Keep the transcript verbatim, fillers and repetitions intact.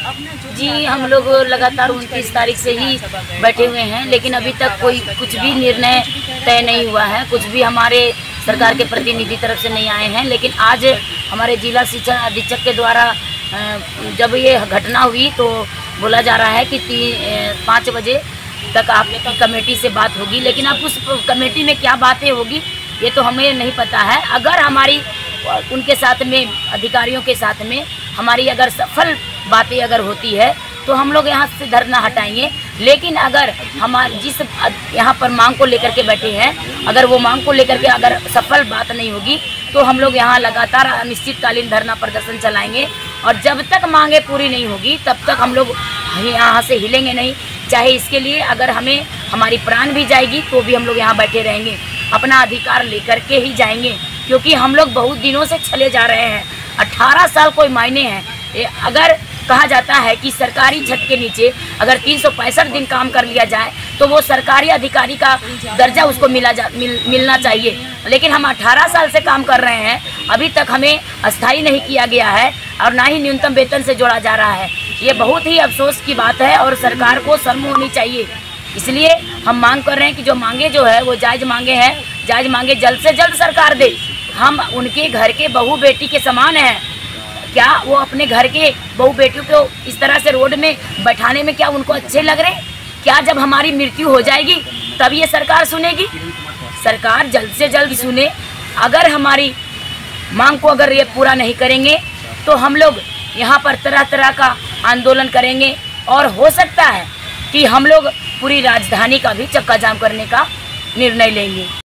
जी, हम लोग लगातार उनतीस तारीख से ही बैठे हुए हैं, लेकिन अभी तक कोई कुछ भी निर्णय तय नहीं हुआ है। कुछ भी हमारे सरकार के प्रतिनिधि तरफ से नहीं आए हैं। लेकिन आज हमारे जिला शिक्षा अधीक्षक के द्वारा जब ये घटना हुई तो बोला जा रहा है कि तीन पाँच बजे तक आपकी कमेटी से बात होगी। लेकिन अब उस कमेटी में क्या बातें होगी ये तो हमें नहीं पता है। अगर हमारी उनके साथ में, अधिकारियों के साथ में हमारी अगर सफल बातें अगर होती है तो हम लोग यहाँ से धरना हटाएंगे। लेकिन अगर हमारे जिस यहाँ पर मांग को लेकर के बैठे हैं, अगर वो मांग को लेकर के अगर सफल बात नहीं होगी तो हम लोग यहाँ लगातार अनिश्चितकालीन धरना प्रदर्शन चलाएंगे। और जब तक मांगे पूरी नहीं होगी तब तक हम लोग यहाँ से हिलेंगे नहीं। चाहे इसके लिए अगर हमें हमारी प्राण भी जाएगी तो भी हम लोग यहाँ बैठे रहेंगे, अपना अधिकार लेकर के ही जाएंगे। क्योंकि हम लोग बहुत दिनों से चले जा रहे हैं, अठारह साल कोई मायने हैं। अगर कहा जाता है कि सरकारी छत के नीचे अगर तीन सौ पैंसठ दिन काम कर लिया जाए तो वो सरकारी अधिकारी का दर्जा उसको मिला जा मिल, मिलना चाहिए। लेकिन हम अठारह साल से काम कर रहे हैं, अभी तक हमें अस्थायी नहीं किया गया है और ना ही न्यूनतम वेतन से जोड़ा जा रहा है। ये बहुत ही अफसोस की बात है और सरकार को शर्म होनी चाहिए। इसलिए हम मांग कर रहे हैं कि जो मांगे जो है वो जायज़ मांगे हैं, जायज़ मांगे जल्द से जल्द सरकार दे। हम उनके घर के बहू बेटी के समान हैं। क्या वो अपने घर के बहू बेटियों को इस तरह से रोड में बैठाने में क्या उनको अच्छे लग रहे? क्या जब हमारी मृत्यु हो जाएगी तब ये सरकार सुनेगी? सरकार जल्द से जल्द सुने। अगर हमारी मांग को अगर ये पूरा नहीं करेंगे तो हम लोग यहाँ पर तरह तरह का आंदोलन करेंगे और हो सकता है कि हम लोग पूरी राजधानी का भी चक्का जाम करने का निर्णय लेंगे।